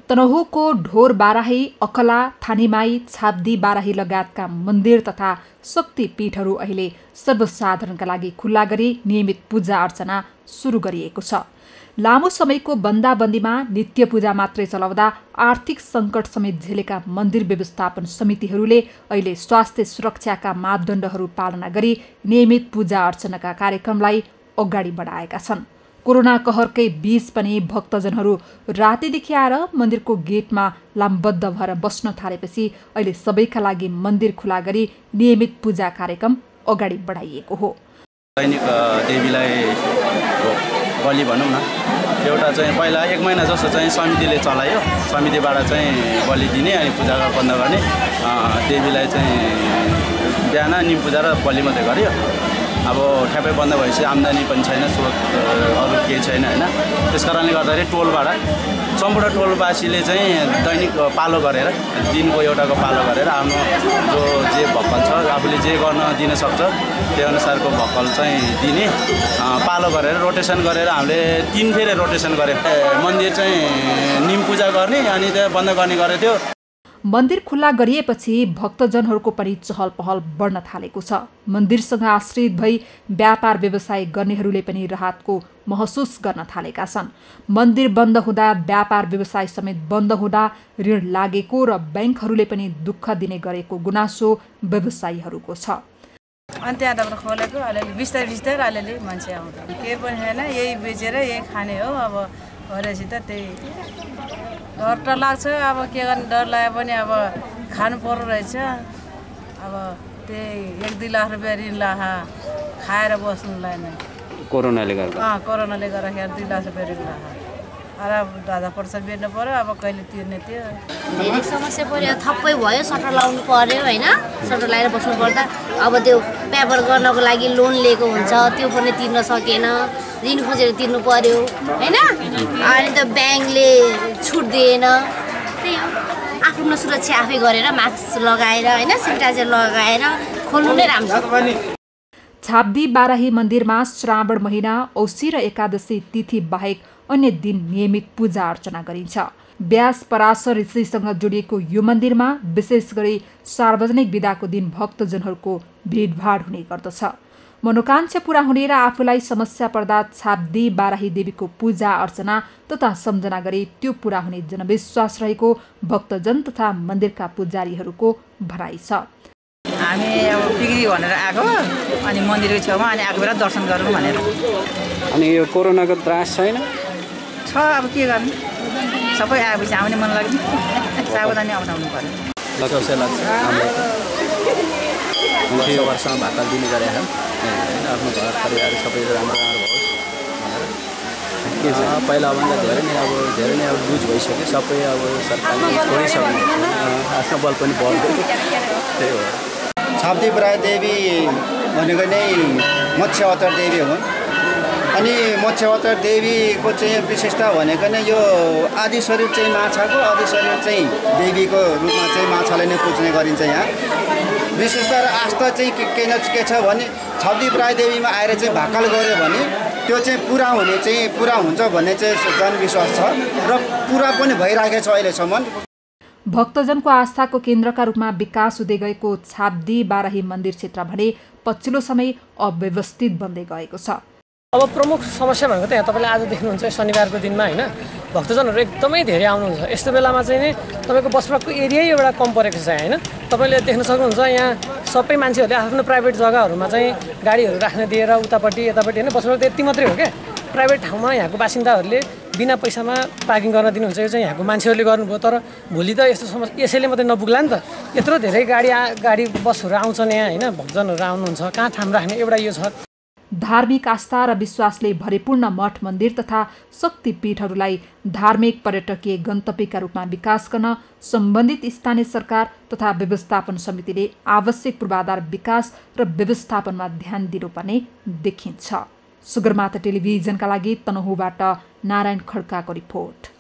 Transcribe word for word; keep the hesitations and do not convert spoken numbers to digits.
तनहुको ढोर बाराही, अकला, थानीमाई, छाब्दी बाराही लगायतका मन्दिर तथा शक्तिपीठहरू अहिले सर्वसाधारणका लागि खुल्ला गरी नियमित पूजा अर्चना सुरु गरिएको छ। लामो समयको बन्दाबन्दीमा नित्य पूजा मात्रै चलाउँदा आर्थिक सङ्कट समेत झेलेका मन्दिर व्यवस्थापन समितिहरूले अहिले स्वास्थ्य सुरक्षाका मापदण्डहरू पालना गरी नियमित पूजा अर्चनाका कार्यक्रमलाई अगाडि बढाएका छन्। कोरोना कहरकै बीच पनि भक्तजनहरू रातिदेखि आएर मन्दिरको गेटमा लामबद्ध भएर बस्न थालेपछि अहिले सबैका लागि मन्दिर खुला गरी नियमित पूजा कार्यक्रम अगाडि बढाइएको हो। दैनिक देवीलाई बलि भनौँ न, एउटा चाहिँ पहिला एक महिना जस्तो चाहिँ समितिले चलायो, समितिबाट चाहिँ बलि दिने अनि पूजा बन्द गर्ने, देवीलाई चाहिँ बिहान निम पूजा र बलि मात्रै गर्यो। अब ठ्याप्पै बन्द भएपछि आम्दानी पनि छैन, स्रोत अरू केही छैन होइन। त्यस कारणले गर्दाखेरि टोलबाट सम्पूर्ण टोलवासीले चाहिँ दैनिक पालो गरेर दिनको एउटाको पालो गरेर आफ्नो जो जे भक्कल छ आफूले जे गर्न दिन सक्छ त्यो अनुसारको भक्कल चाहिँ दिने पालो गरेर रोटेसन गरेर हामीले तिन फेरि रोटेसन गरे। मन्दिर चाहिँ निम पूजा गर्ने अनि त्यो बन्द गर्ने गरेको थियो। मन्दिर खुल्ला गरिएपछि भक्तजनहरूको पनि चहल पहल बढ्न थालेको छ। मन्दिरसँग आश्रित भई व्यापार व्यवसाय गर्नेहरूले पनि राहतको महसुस गर्न थालेका छन्। मन्दिर बन्द हुँदा व्यापार व्यवसाय समेत बन्द हुँदा ऋण लागेको र ब्याङ्कहरूले पनि दुःख दिने गरेको गुनासो व्यवसायीहरूको छ। अनि त्यहाँबाट खोलेको अलिअलि बिस्तारै बिस्तारै अलिअलि मान्छे आउँछ, केही पनि छैन, यही बेचेर यही खाने हो। अब भरेपछि त त्यही डर त लाग्छ, अब के गर्ने, डर लाग्यो भने अब खानु पर्दो रहेछ। अब त्यही एक दुई लाख रुपियाँ ऋण लाख खाएर बस्नुलाई नै कोरोनाले गर्दा अँ कोरोनाले गर्दाखेरि दुई लाख रुपियाँ ऋण लाख अर दादा पर्छ बेच्नु पऱ्यो, अब कहिले तिर्ने त्यो धेरै समस्या पऱ्यो। थप्पै भयो, सटर लाउनु पर्यो होइन, सटर लगाएर बस्नु पर्दा अब त्यो पेपर गर्नको लागि लोन लिएको हुन्छ त्यो पनि तिर्न सकेन, ऋण खोजेर तिर्नु पर्यो होइन। अनि त ब्याङ्कले छुट दिएन, त्यही हो। आफ्नो सुरक्षा आफै गरेर मास्क लगाएर होइन, सेनिटाइजर लगाएर खोल्नु नै राम्रो। छाब्दी बाराही मन्दिरमा श्रावण महिना औँसी र एकादशी तिथि बाहेक अन्य दिन नियमित पूजा अर्चना गरिन्छ। व्यास पराशर ऋषिसँग जोडिएको यो मन्दिरमा विशेष गरी सार्वजनिक बिदाको दिन भक्तजनहरूको भिडभाड हुने गर्दछ। मनोकांक्षा पूरा हुने र आफूलाई समस्या पर्दा छाब्दी बाराही देवीको पूजा अर्चना तथा सम्झना गरी त्यो पूरा हुने जनविश्वास रहेको भक्तजन तथा मन्दिरका पुजारीहरूको भनाइ छ। हामी अब बिग्री भनेर आएको अनि मन्दिरको छेउमा अनि आएको बेला दर्शन गरौँ भनेर। अनि यो कोरोनाको त्रास छैन छ, अब के गर्ने, सबै आएपछि आउने मन लाग्छ, सावधानी अप्नाउनु पर्यो। लचौसे लाग्छ हाम्रो वर्षमा भाका दिने गरे होइन, आफ्नो घर परिवार सबै राम्रो राम्रो होस् भनेर के छ। पहिलाभन्दा धेरै नै अब धेरै नै अब बुझ भइसक्यो, सबै अब सरकारले छोडिसक्नु, आफ्नो बल पनि बढ्यो, त्यही हो। छाब्दी बाराही देवी भनेको नै मत्स्य अवतार देवी हुन्। अनि मत्स्य अवतार देवीको चाहिँ विशेषता भनेको नै यो आदि शरीर चाहिँ माछाको, आदि शरीर चाहिँ देवीको रूपमा चाहिँ माछालाई नै पुज्ने गरिन्छ। यहाँ विशेषता र आस्था चाहिँ के के न के छ भने छाब्दी बाराही देवीमा आएर चाहिँ भाकल गऱ्यो भने त्यो चाहिँ पुरा हुने चाहिँ पुरा हुन्छ भन्ने चाहिँ जनविश्वास छ र पुरा पनि भइरहेको छ अहिलेसम्म। भक्तजनको आस्थाको केन्द्रका रूपमा विकास हुँदै गएको छाब्दी बाराही मन्दिर क्षेत्र भने पछिल्लो समय अव्यवस्थित बन्दै गएको छ। अब प्रमुख समस्या भनेको त यहाँ तपाईँले आज देख्नुहुन्छ शनिबारको दिनमा होइन, भक्तजनहरू एकदमै धेरै आउनुहुन्छ। यस्तो बेलामा चाहिँ नि तपाईँको बसपाको एरियै एउटा कम परेको छ होइन। तपाईँले देख्न सक्नुहुन्छ यहाँ सबै मान्छेहरूले आफ्नो प्राइभेट जग्गाहरूमा चाहिँ गाडीहरू राख्न दिएर उतापट्टि यतापट्टि होइन, बसपाको यति मात्रै हो क्या। प्राइभेट ठाउँमा यहाँको बासिन्दाहरूले बिना पैसामा पार्किङ गर्न दिनुहुन्छ, यो चाहिँ यहाँको मान्छेहरूले गर्नुभयो। तर भोलि त यस्तो समस्या यसैले मात्रै नपुग्ला नि त, यत्रो धेरै गाडी गाडी बसहरू आउँछन् यहाँ होइन, भक्तजनहरू आउनुहुन्छ, कहाँ ठाउँ राख्ने एउटा यो छ। धार्मिक आस्था र विश्वासले भरिपूर्ण मठ मन्दिर तथा शक्तिपीठहरूलाई धार्मिक पर्यटकीय गन्तव्यका रूपमा विकास गर्न सम्बन्धित स्थानीय सरकार तथा व्यवस्थापन समितिले आवश्यक पूर्वाधार विकास र व्यवस्थापनमा ध्यान दिनुपर्ने देखिन्छ। सुगरमाथा टेलिभिजनका लागि तनहुबाट नारायण खड्काको रिपोर्ट।